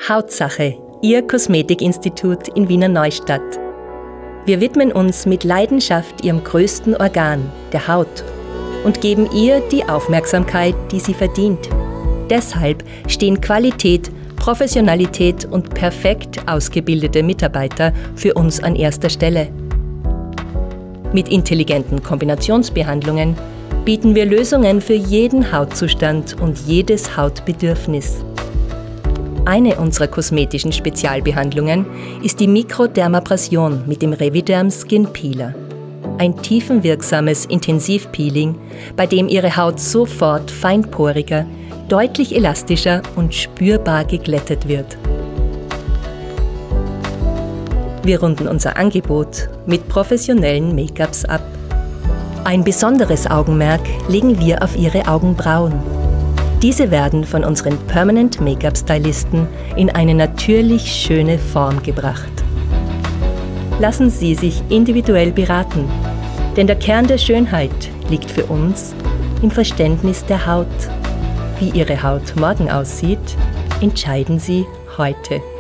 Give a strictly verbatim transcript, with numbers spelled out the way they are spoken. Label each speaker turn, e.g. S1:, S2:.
S1: Hautsache, Ihr Kosmetikinstitut in Wiener Neustadt. Wir widmen uns mit Leidenschaft Ihrem größten Organ, der Haut, und geben ihr die Aufmerksamkeit, die sie verdient. Deshalb stehen Qualität, Professionalität und perfekt ausgebildete Mitarbeiter für uns an erster Stelle. Mit intelligenten Kombinationsbehandlungen bieten wir Lösungen für jeden Hautzustand und jedes Hautbedürfnis. Eine unserer kosmetischen Spezialbehandlungen ist die Mikrodermabrasion mit dem Reviderm Skin Peeler. Ein tiefenwirksames Intensivpeeling, bei dem Ihre Haut sofort feinporiger, deutlich elastischer und spürbar geglättet wird. Wir runden unser Angebot mit professionellen Make-ups ab. Ein besonderes Augenmerk legen wir auf Ihre Augenbrauen. Diese werden von unseren Permanent Make-up-Stylisten in eine natürlich schöne Form gebracht. Lassen Sie sich individuell beraten, denn der Kern der Schönheit liegt für uns im Verständnis der Haut. Wie Ihre Haut morgen aussieht, entscheiden Sie heute.